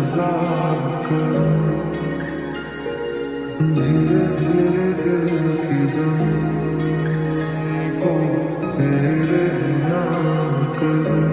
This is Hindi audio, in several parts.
इंतजार करूं, धीरे धीरे दिल की ज़मीं को तेरे नाम करूं।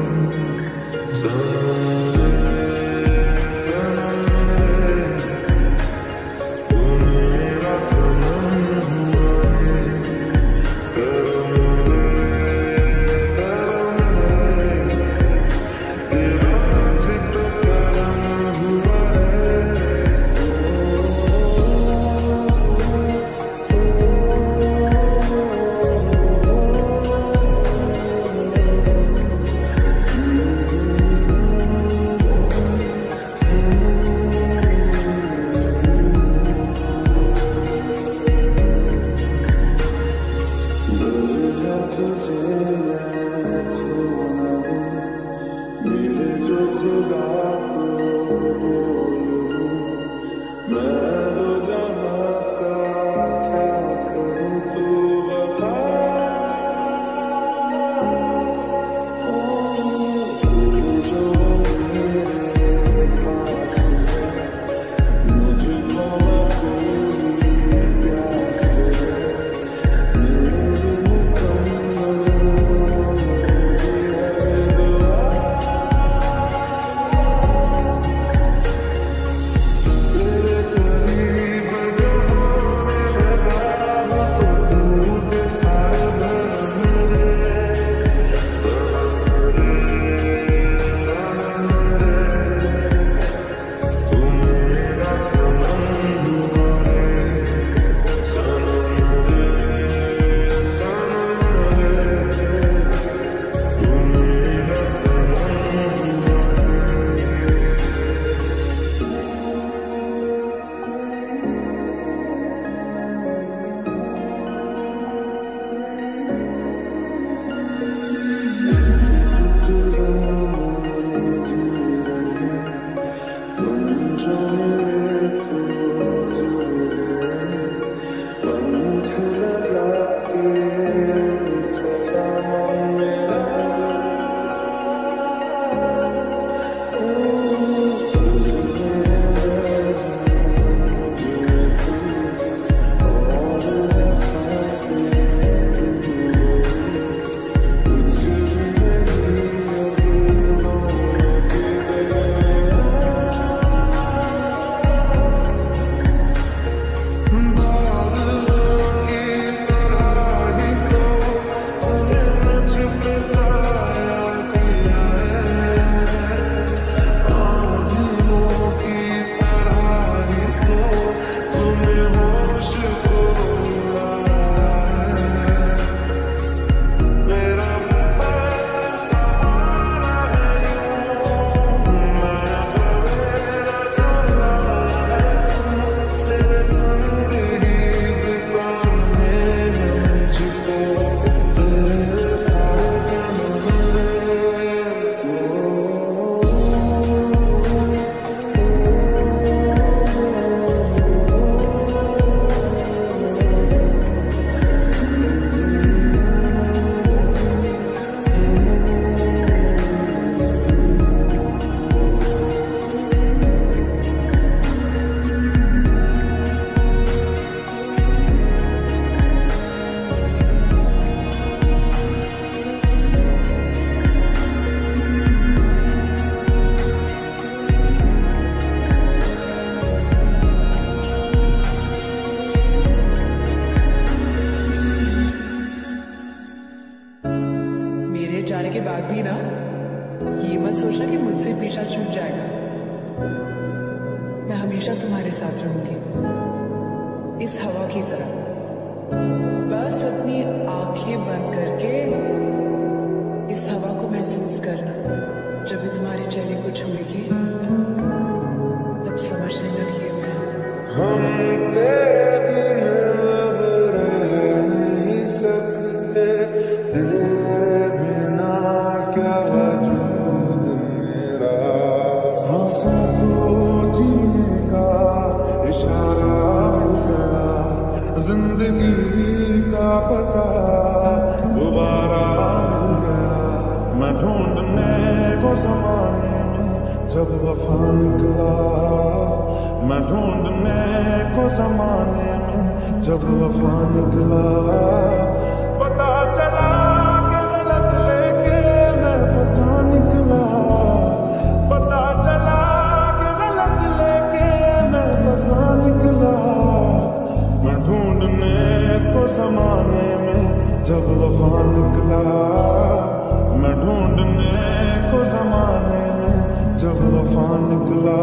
जब वफा निकला मैं ढूंढने को जमाने में, जब वफा निकला पता चला कि गलत लेके मैं पता निकला, पता चला कि गलत लेके मैं पता निकला। मैं ढूंढने को जमाने में जब वफा निकला, मैं ढूंढने को जमाने में जब वफा निकला।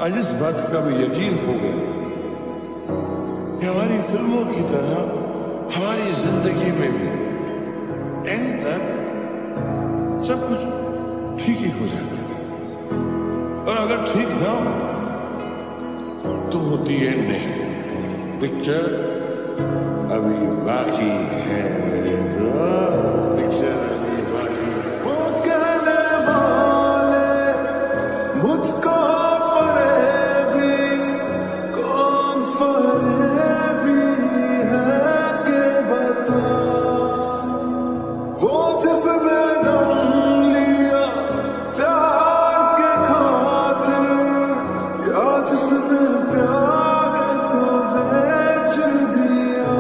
आज इस बात का भी यकीन हो गया कि हमारी फिल्मों की तरह हमारी जिंदगी में भी एंड तक सब कुछ ठीक ही हो जाता है, और अगर ठीक ना हो तो होती एंड नहीं, पिक्चर अभी बाकी है मेरे ब्रो, पिक्चर अभी बाकी है। वो कहने वाले मुझको फरेबी, कौन फरेबी है के बता, वो जिसने गम लिया प्यार के खातिर, या जिसने प्यार तो बेच दिया।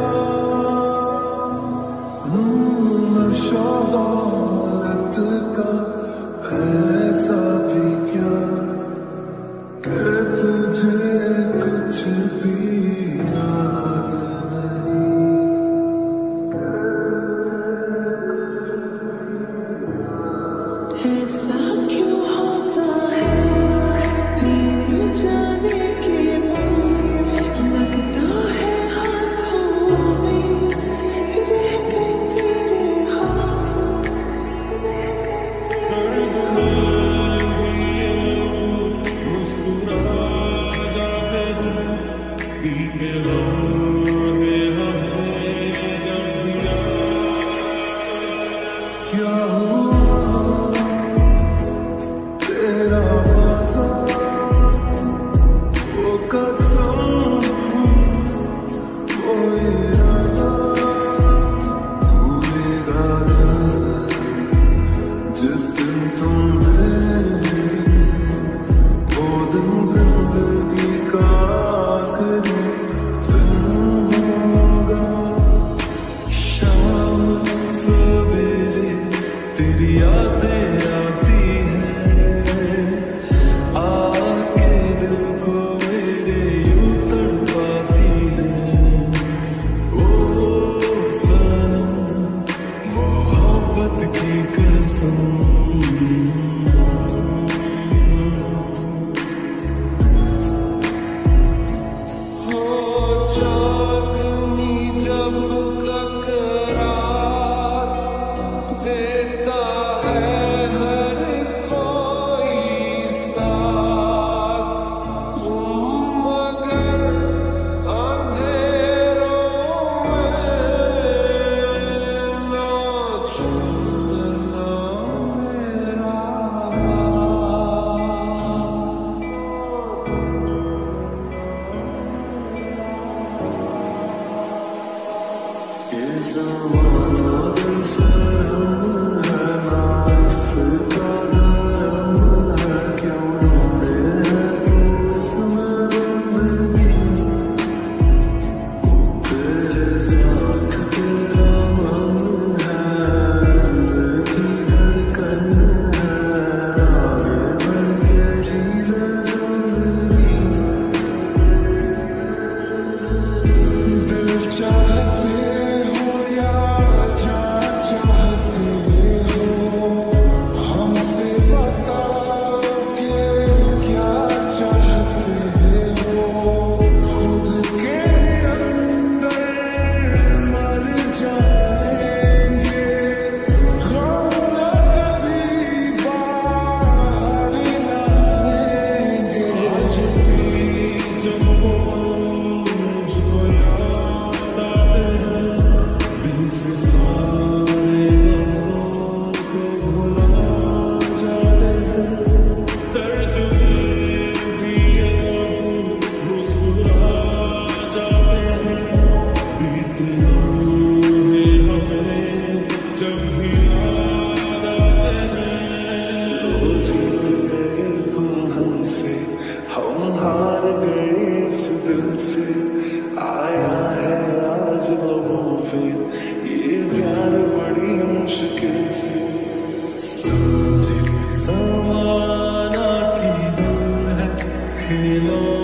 नशा दौलत का ऐसा भी क्या कि तुझे कुछ भी याद नहीं। ऐसा क्यों होता है तेरे जाने के बाद, लगता है हाथों में रह गए तेरे हाथ। मुस्कुरा जाते हैं, बीते लम्हे हमें जब भी क्या हुआ तेरा वादा, वो कसम, वो इरादा, भूलेगा दिल जिस दिन तुम्हें, वो दिन जिंदगी का आखिरी दिन होगा। शाम सवेरे तेरी यादें आती हैं, आके दिल को मेरे यूं तड़पाती हैं। ओ सनम मोहब्बत की कसम, हो चांदनी जब तक रात देता है हर कोई साथ, तुम मगर अंधेरों में ना छूना मेरा हाथ। ये ज़माना बेशर्म है, ना इसका धर्म है, क्यों ढूंढे है तू इसमें बंदगी। तेरे साथ तेरा मन है, दिल की धड़कन है, आगे बढ़ के जी ले जिंदगी। दिल चाहते हो या जान चाहते हो, हमसे बताओ कि क्या चाहते हो। खुद के अंदर मर जाएंगे, हम न कभी बाहर लाएंगे। आज भी जब वो मुझको याद आते हैं, दिल से सारे गमों को भुला जाते हैं। दर्द में भी अगर मुस्कुरा जाते हैं, बीते लम्हे हमें जब भी याद आते हैं। लो जीत गए तुम हमसे, हम हार गए इस दिल से, आया है आज लोगों पे ये प्यार बड़ी मुश्किल से। समझे ज़माना की दिल है खिलौना,